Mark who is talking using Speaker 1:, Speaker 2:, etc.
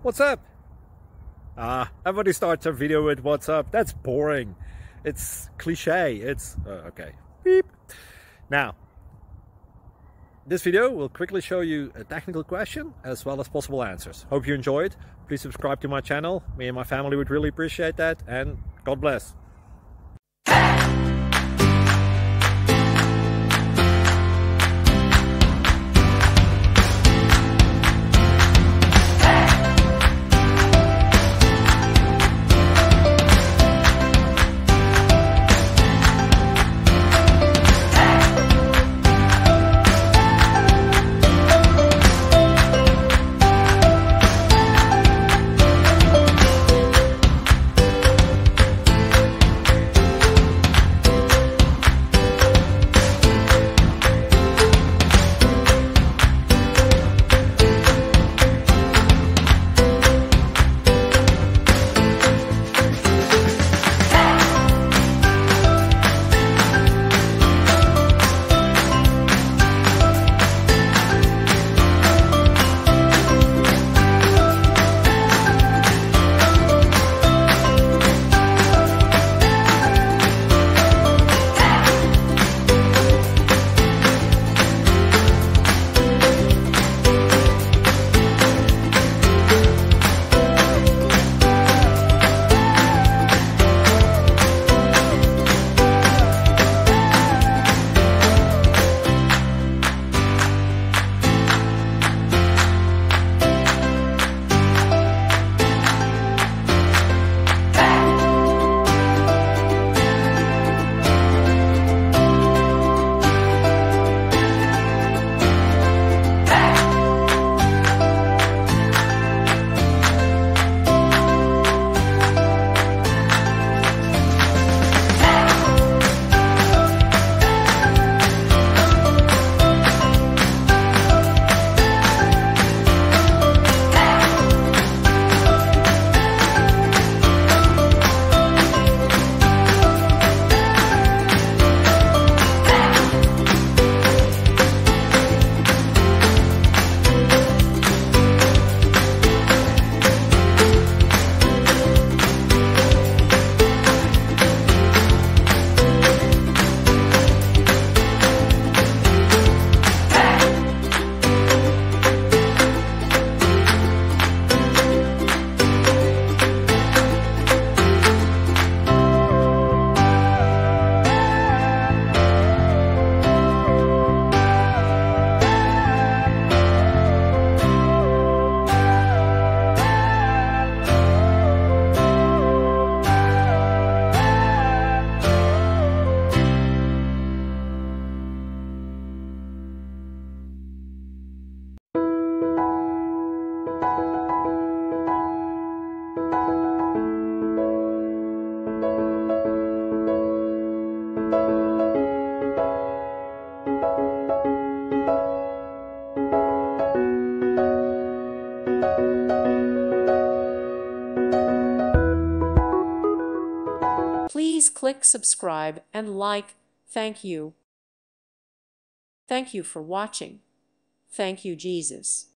Speaker 1: What's up? Everybody starts a video with what's up. That's boring. It's cliche. It's okay. Beep. Now, this video will quickly show you a technical question as well as possible answers. Hope you enjoy it. Please subscribe to my channel. Me and my family would really appreciate that, and God bless.
Speaker 2: Please click subscribe and like. Thank you. Thank you for watching. Thank you, Jesus.